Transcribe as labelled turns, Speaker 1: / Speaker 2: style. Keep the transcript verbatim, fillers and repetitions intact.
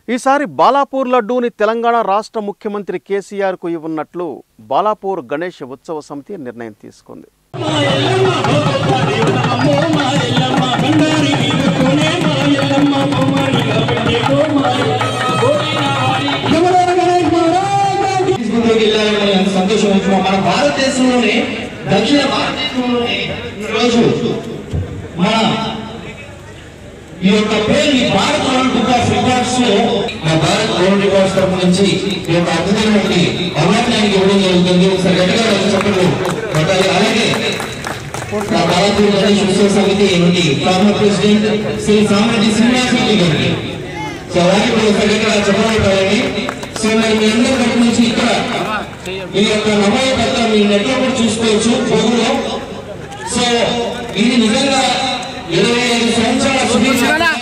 Speaker 1: ఈసారి బాలాపూర్ లడ్డూని తెలంగాణ రాష్ట్ర ముఖ్యమంత్రి కేసీఆర్ కు ఇవ్వనున్నట్లు బాలాపూర్ గణేష్ ఉత్సవ సమితి నిర్ణయం తీసుకుంది.
Speaker 2: మన భారతదేశంలోనే దక్షిణ భారతదేశంలోనే ఈరోజు మన ఈ యొక్క పేరు Bharat world book of records లో మా భారత్ వరల్డ్ రికార్డ్స్ తరఫు నుంచి ఈ యొక్క అద్భుతమైన అవార్డుకి ఇవ్వడం జరుగుతుంది. ఒకసారి గట్టిగా చెప్పండి. అలాగే మా బాలాపూర్ గణేష్ ఉత్సవ సమితి ఫార్మర్ ప్రెసిడెంట్ శ్రీ సామరెడ్డి శ్రీనివాసరెడ్డి గారికి సో అలాగే ఒకసారి గట్టిగా చెప్పబోతారని. సో మరి మీ అందరి తరఫు నుంచి ఇక్కడ ఈ యొక్క నమోదత మీ నెట్లో కూడా చూసుకోవచ్చు గూగుల్లో. సో ఇది నిజంగా ఇరవై ఐదు సంవత్సరాల